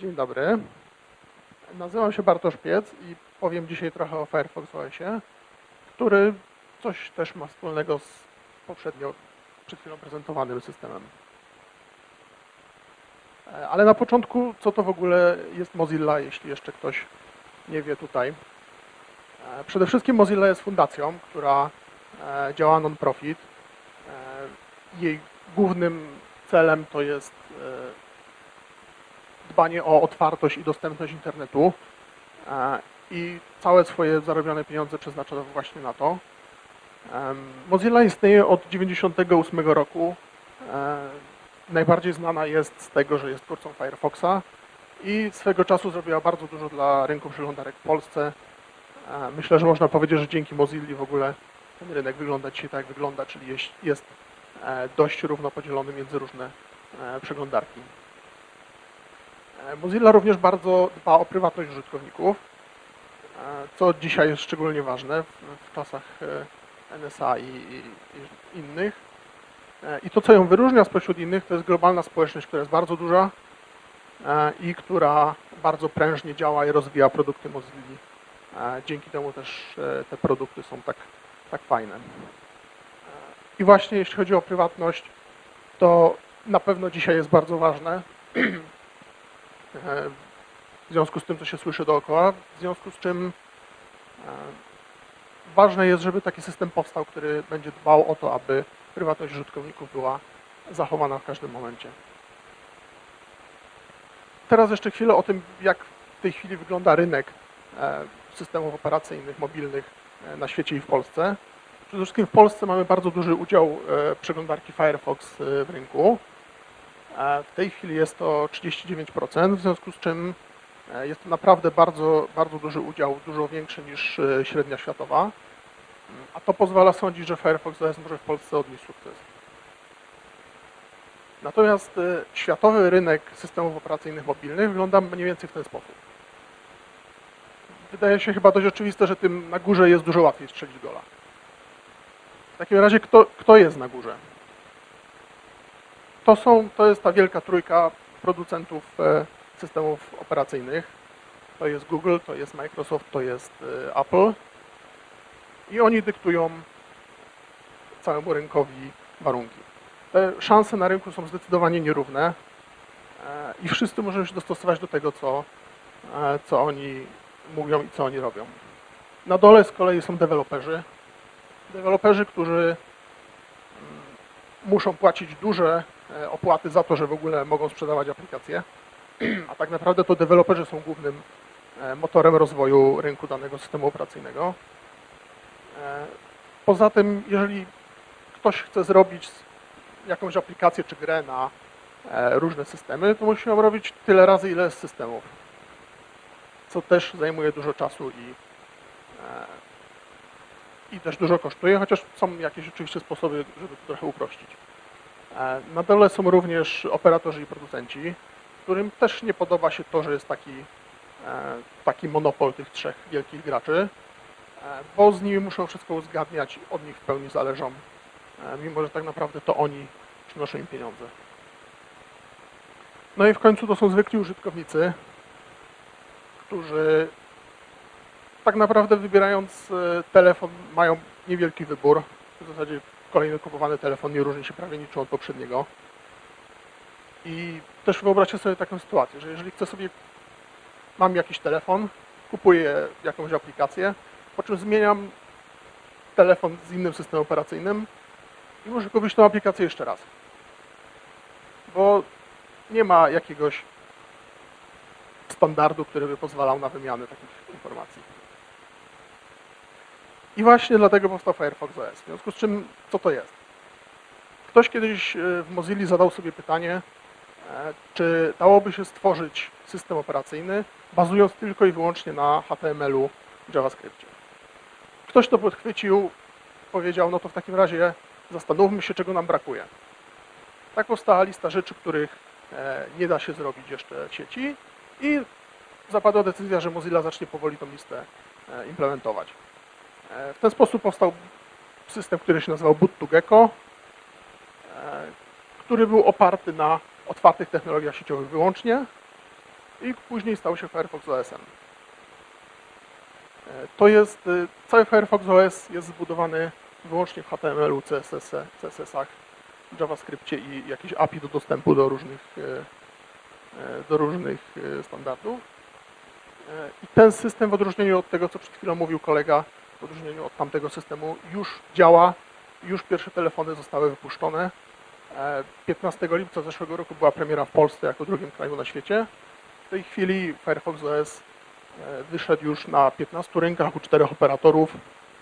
Dzień dobry. Nazywam się Bartosz Piec i powiem dzisiaj trochę o Firefox OS-ie, który coś też ma wspólnego z poprzednio przed chwilą prezentowanym systemem. Ale na początku, co to w ogóle jest Mozilla, jeśli jeszcze ktoś nie wie tutaj. Przede wszystkim Mozilla jest fundacją, która działa non-profit. Jej głównym celem to jest dbanie o otwartość i dostępność internetu i całe swoje zarobione pieniądze przeznacza właśnie na to. Mozilla istnieje od 1998 roku. Najbardziej znana jest z tego, że jest twórcą Firefoxa i swego czasu zrobiła bardzo dużo dla rynku przeglądarek w Polsce. Myślę, że można powiedzieć, że dzięki Mozilli w ogóle ten rynek wygląda dzisiaj tak, jak wygląda, czyli jest dość równo podzielony między różne przeglądarki. Mozilla również bardzo dba o prywatność użytkowników, co dzisiaj jest szczególnie ważne w czasach NSA i innych. I to, co ją wyróżnia spośród innych, to jest globalna społeczność, która jest bardzo duża i która bardzo prężnie działa i rozwija produkty Mozilli. Dzięki temu też te produkty są tak fajne. I właśnie jeśli chodzi o prywatność, to na pewno dzisiaj jest bardzo ważne. W związku z tym, co się słyszy dookoła, w związku z czym ważne jest, żeby taki system powstał, który będzie dbał o to, aby prywatność użytkowników była zachowana w każdym momencie. Teraz jeszcze chwilę o tym, jak w tej chwili wygląda rynek systemów operacyjnych, mobilnych na świecie i w Polsce. Przede wszystkim w Polsce mamy bardzo duży udział przeglądarki Firefox w rynku. W tej chwili jest to 39%, w związku z czym jest to naprawdę bardzo duży udział, dużo większy niż średnia światowa, a to pozwala sądzić, że Firefox OS może w Polsce odnieść sukces. Natomiast światowy rynek systemów operacyjnych mobilnych wygląda mniej więcej w ten sposób. Wydaje się chyba dość oczywiste, że tym na górze jest dużo łatwiej strzelić gola. W takim razie kto jest na górze? To jest ta wielka trójka producentów systemów operacyjnych. To jest Google, to jest Microsoft, to jest Apple. I oni dyktują całemu rynkowi warunki. Te szanse na rynku są zdecydowanie nierówne i wszyscy muszą się dostosować do tego, co oni mówią i co oni robią. Na dole z kolei są deweloperzy. Deweloperzy, którzy muszą płacić duże opłaty za to, że w ogóle mogą sprzedawać aplikacje, a tak naprawdę to deweloperzy są głównym motorem rozwoju rynku danego systemu operacyjnego. Poza tym, jeżeli ktoś chce zrobić jakąś aplikację czy grę na różne systemy, to musi ją robić tyle razy, ile jest systemów, co też zajmuje dużo czasu i też dużo kosztuje, chociaż są jakieś oczywiście sposoby, żeby to trochę uprościć. Na dole są również operatorzy i producenci, którym też nie podoba się to, że jest taki monopol tych trzech wielkich graczy, bo z nimi muszą wszystko uzgadniać, od nich w pełni zależą, mimo że tak naprawdę to oni przynoszą im pieniądze. No i w końcu to są zwykli użytkownicy, którzy tak naprawdę wybierając telefon mają niewielki wybór. W zasadzie kolejny kupowany telefon nie różni się prawie niczym od poprzedniego. I też wyobraźcie sobie taką sytuację, że jeżeli mam jakiś telefon, kupuję jakąś aplikację, po czym zmieniam telefon z innym systemem operacyjnym i muszę kupić tę aplikację jeszcze raz. Bo nie ma jakiegoś standardu, który by pozwalał na wymianę takich informacji. I właśnie dlatego powstał Firefox OS. W związku z czym, co to jest? Ktoś kiedyś w Mozilli zadał sobie pytanie, czy dałoby się stworzyć system operacyjny, bazując tylko i wyłącznie na HTML-u i JavaScriptie. Ktoś to podchwycił, powiedział, no to w takim razie zastanówmy się, czego nam brakuje. Tak powstała lista rzeczy, których nie da się zrobić jeszcze w sieci i zapadła decyzja, że Mozilla zacznie powoli tą listę implementować. W ten sposób powstał system, który się nazywał Boot2Gecko, który był oparty na otwartych technologiach sieciowych wyłącznie i później stał się Firefox OS-em. To jest, cały Firefox OS jest zbudowany wyłącznie w HTML-u, CSS-ach, JavaScriptie i jakieś API do dostępu do różnych standardów. I ten system, w odróżnieniu od tego, co przed chwilą mówił kolega, w odróżnieniu od tamtego systemu, już działa, już pierwsze telefony zostały wypuszczone. 15 lipca zeszłego roku była premiera w Polsce jako drugim kraju na świecie. W tej chwili Firefox OS wyszedł już na 15 rynkach u 4 operatorów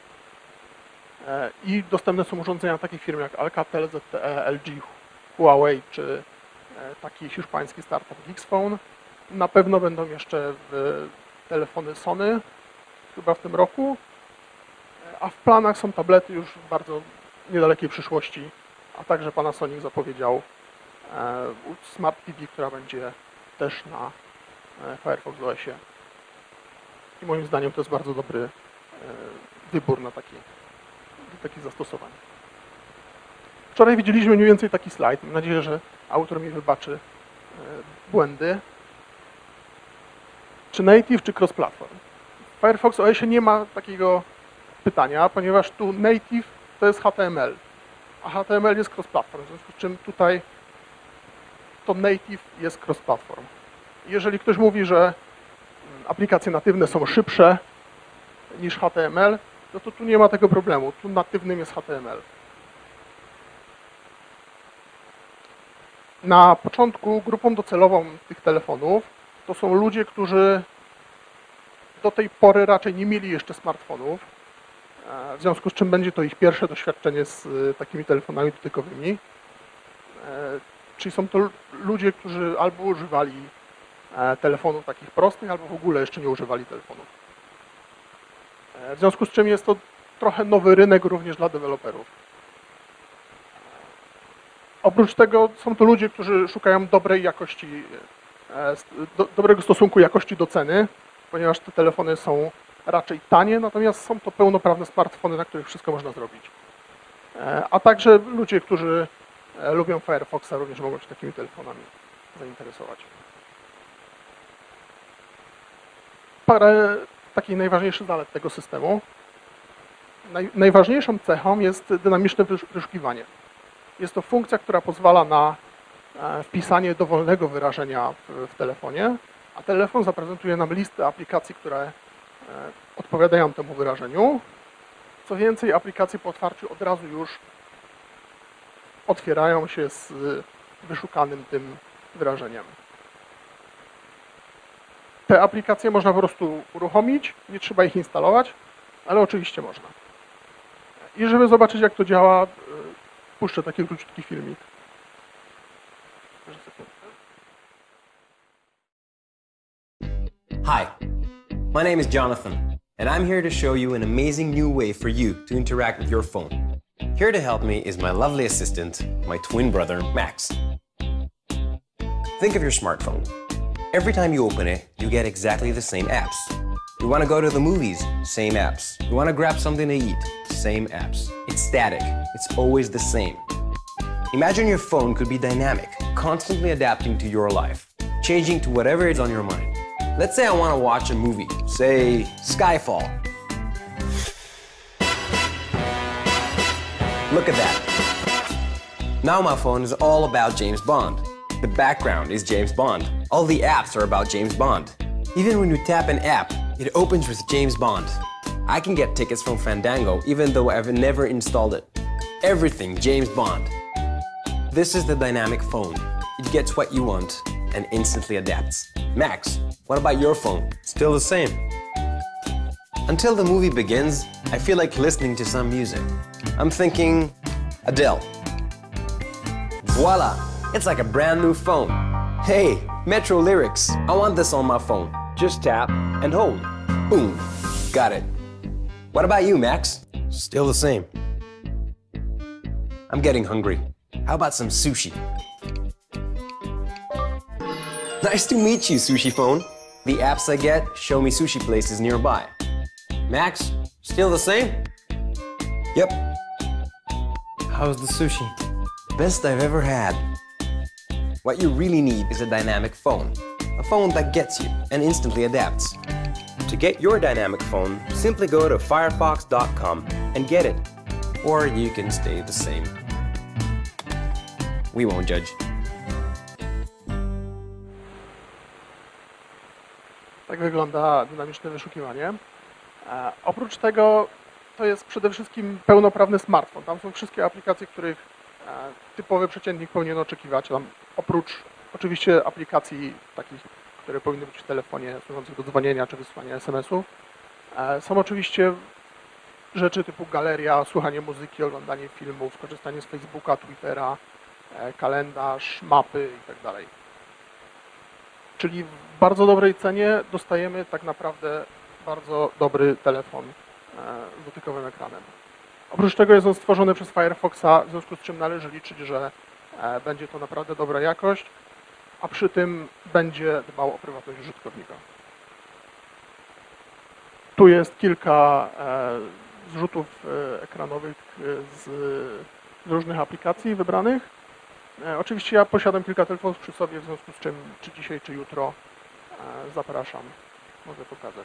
i dostępne są urządzenia takich firm jak Alcatel, ZTE, LG, Huawei czy taki hiszpański startup Geeksphone. Na pewno będą jeszcze telefony Sony, chyba w tym roku, a w planach są tablety już w bardzo niedalekiej przyszłości, a także Panasonic zapowiedział Smart TV, która będzie też na Firefox OS-ie. I moim zdaniem to jest bardzo dobry wybór na takie zastosowanie. Wczoraj widzieliśmy mniej więcej taki slajd. Mam nadzieję, że autor mi wybaczy błędy. Czy native, czy cross-platform? W Firefox OS-ie nie ma takiego pytania, ponieważ tu native to jest HTML, a HTML jest cross-platform, w związku z czym tutaj to native jest cross-platform. Jeżeli ktoś mówi, że aplikacje natywne są szybsze niż HTML, no to tu nie ma tego problemu, tu natywnym jest HTML. Na początku grupą docelową tych telefonów to są ludzie, którzy do tej pory raczej nie mieli jeszcze smartfonów, w związku z czym będzie to ich pierwsze doświadczenie z takimi telefonami dotykowymi. Czyli są to ludzie, którzy albo używali telefonów takich prostych, albo w ogóle jeszcze nie używali telefonów. W związku z czym jest to trochę nowy rynek również dla deweloperów. Oprócz tego są to ludzie, którzy szukają dobrej jakości, dobrego stosunku jakości do ceny, ponieważ te telefony są raczej tanie, natomiast są to pełnoprawne smartfony, na których wszystko można zrobić. A także ludzie, którzy lubią Firefoxa, również mogą się takimi telefonami zainteresować. Parę takich najważniejszych zalet tego systemu. Najważniejszą cechą jest dynamiczne wyszukiwanie. Jest to funkcja, która pozwala na wpisanie dowolnego wyrażenia w telefonie, a telefon zaprezentuje nam listę aplikacji, które odpowiadają temu wyrażeniu. Co więcej, aplikacje po otwarciu od razu już otwierają się z wyszukanym tym wyrażeniem. Te aplikacje można po prostu uruchomić, nie trzeba ich instalować, ale oczywiście można. I żeby zobaczyć, jak to działa, puszczę taki króciutki filmik. Hi, my name is Jonathan, and I'm here to show you an amazing new way for you to interact with your phone. Here to help me is my lovely assistant, my twin brother, Max. Think of your smartphone. Every time you open it, you get exactly the same apps. You want to go to the movies? Same apps. You want to grab something to eat? Same apps. It's static. It's always the same. Imagine your phone could be dynamic, constantly adapting to your life, changing to whatever is on your mind. Let's say I want to watch a movie, say Skyfall. Look at that. Now my phone is all about James Bond. The background is James Bond. All the apps are about James Bond. Even when you tap an app, it opens with James Bond. I can get tickets from Fandango even though I've never installed it. Everything James Bond. This is the dynamic phone. It gets what you want and instantly adapts. Max, what about your phone? Still the same. Until the movie begins, I feel like listening to some music. I'm thinking Adele. Voila! It's like a brand new phone. Hey, Metro Lyrics. I want this on my phone. Just tap and hold. Boom. Got it. What about you, Max? Still the same. I'm getting hungry. How about some sushi? Nice to meet you, Sushi Phone. The apps I get show me sushi places nearby. Max, still the same? Yep. How's the sushi? Best I've ever had. What you really need is a dynamic phone. A phone that gets you and instantly adapts. To get your dynamic phone, simply go to firefox.com and get it. Or you can stay the same. We won't judge. Tak wygląda dynamiczne wyszukiwanie. Oprócz tego to jest przede wszystkim pełnoprawny smartfon. Tam są wszystkie aplikacje, których typowy przeciętnik powinien oczekiwać. Tam oprócz oczywiście aplikacji takich, które powinny być w telefonie służących do dzwonienia czy wysyłania SMS-ów. Są oczywiście rzeczy typu galeria, słuchanie muzyki, oglądanie filmów, korzystanie z Facebooka, Twittera, kalendarz, mapy itd. Czyli w bardzo dobrej cenie dostajemy tak naprawdę bardzo dobry telefon z dotykowym ekranem. Oprócz tego jest on stworzony przez Firefoxa, w związku z czym należy liczyć, że będzie to naprawdę dobra jakość, a przy tym będzie dbał o prywatność użytkownika. Tu jest kilka zrzutów ekranowych z różnych aplikacji wybranych. Oczywiście ja posiadam kilka telefonów przy sobie, w związku z czym czy dzisiaj, czy jutro zapraszam, mogę pokazać.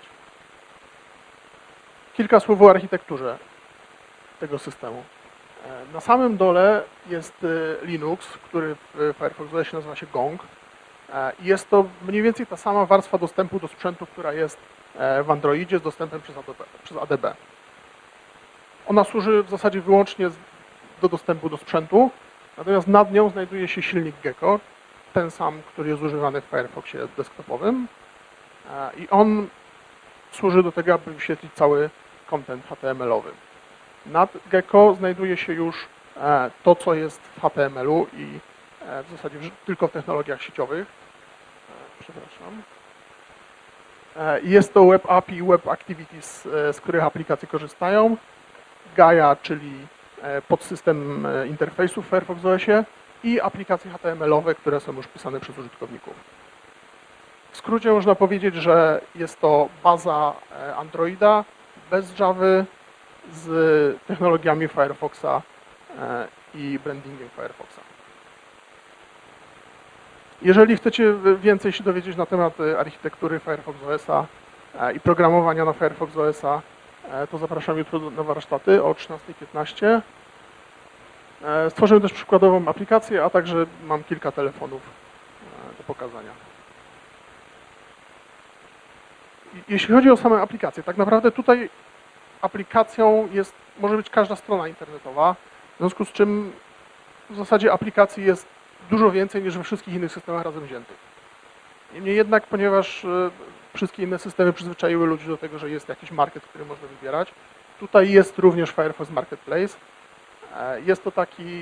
Kilka słów o architekturze tego systemu. Na samym dole jest Linux, który w Firefox OS nazywa się Gong. Jest to mniej więcej ta sama warstwa dostępu do sprzętu, która jest w Androidzie z dostępem przez ADB. Ona służy w zasadzie wyłącznie do dostępu do sprzętu, natomiast nad nią znajduje się silnik Gecko, ten sam, który jest używany w Firefoxie desktopowym i on służy do tego, aby wyświetlić cały content HTML-owy. Nad Gecko znajduje się już to, co jest w HTML-u i w zasadzie tylko w technologiach sieciowych. Przepraszam. Jest to Web API i Web Activities, z których aplikacje korzystają. Gaia, czyli podsystem interfejsu w Firefox OS-ie i aplikacje HTML-owe, które są już pisane przez użytkowników. W skrócie można powiedzieć, że jest to baza Androida bez Javy z technologiami Firefoxa i brandingiem Firefoxa. Jeżeli chcecie więcej się dowiedzieć na temat architektury Firefox OS-a i programowania na Firefox OS-a, to zapraszam jutro na warsztaty o 13:15. Stworzyłem też przykładową aplikację, a także mam kilka telefonów do pokazania. Jeśli chodzi o same aplikacje, tak naprawdę tutaj aplikacją może być każda strona internetowa, w związku z czym w zasadzie aplikacji jest dużo więcej niż we wszystkich innych systemach razem wziętych. Niemniej jednak, ponieważ wszystkie inne systemy przyzwyczaiły ludzi do tego, że jest jakiś market, który można wybierać, tutaj jest również Firefox Marketplace. Jest to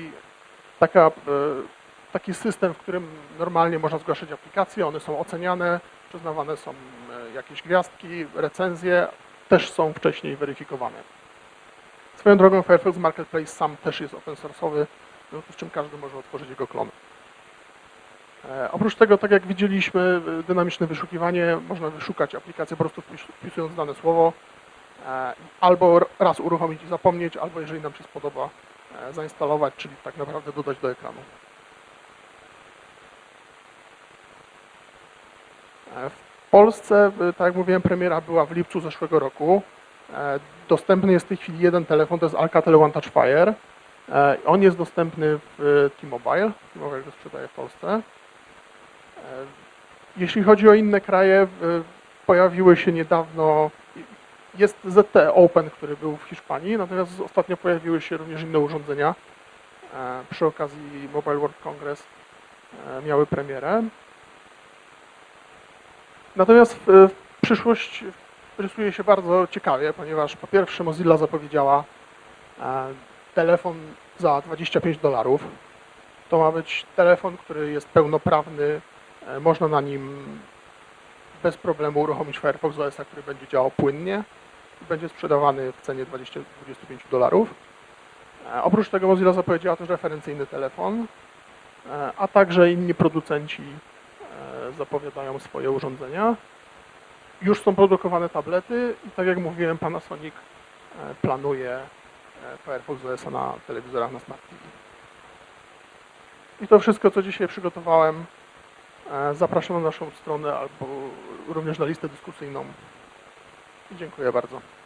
taki system, w którym normalnie można zgłaszać aplikacje, one są oceniane, przyznawane są jakieś gwiazdki, recenzje, też są wcześniej weryfikowane. Swoją drogą Firefox Marketplace sam też jest open source'owy, w związku z czym każdy może otworzyć jego klon. Oprócz tego, tak jak widzieliśmy, dynamiczne wyszukiwanie, można wyszukać aplikację po prostu wpisując dane słowo, albo raz uruchomić i zapomnieć, albo jeżeli nam się spodoba, zainstalować, czyli tak naprawdę dodać do ekranu. W Polsce, tak jak mówiłem, premiera była w lipcu zeszłego roku. Dostępny jest w tej chwili jeden telefon, to jest Alcatel One Touch Fire. On jest dostępny w T-Mobile. T-Mobile go sprzedaje w Polsce. Jeśli chodzi o inne kraje, pojawiły się niedawno, jest ZTE Open, który był w Hiszpanii, natomiast ostatnio pojawiły się również inne urządzenia. Przy okazji Mobile World Congress miały premierę. Natomiast przyszłość rysuje się bardzo ciekawie, ponieważ po pierwsze Mozilla zapowiedziała telefon za $25. To ma być telefon, który jest pełnoprawny, można na nim bez problemu uruchomić Firefox OS, który będzie działał płynnie i będzie sprzedawany w cenie $25. Oprócz tego Mozilla zapowiedziała też referencyjny telefon, a także inni producenci zapowiadają swoje urządzenia. Już są produkowane tablety i tak jak mówiłem, Panasonic planuje Firefox OS na telewizorach na Smart TV. I to wszystko, co dzisiaj przygotowałem. Zapraszam na naszą stronę albo również na listę dyskusyjną. Dziękuję bardzo.